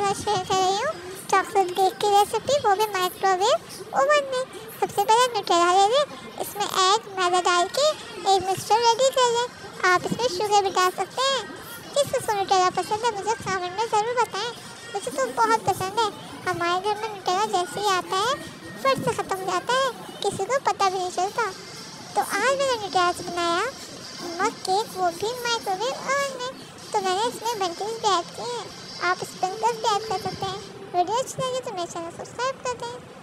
साथ शेयर कर रही हूँ चॉकलेट केक की रेसिपी, वो भी माइक्रोवेव ओवन में। सबसे पहले न्यूटेला ले लें, इसमें एग मैदा डाल के एक मिक्सचर रेडी कर लें। आप इसमें शुगर भी डाल सकते हैं। किस किसको न्यूटेला पसंद है मुझे कमेंट में ज़रूर बताएं। मुझे तो बहुत पसंद है। हमारे घर में न्यूटेला जैसे ही आता है फट से ख़त्म हो जाता है, किसी को पता भी नहीं चलता। तो आज मैंने न्यूटेला से बनाया मग केक, वो भी माइक्रोवेव ओवन में। तो मैंने इसमें बंटीज भी ऐड किए हैं, आप स्प्रिंकल्स भी ऐड कर सकते हैं। वीडियो अच्छी लगी तो मेरे चैनल सब्सक्राइब कर दें।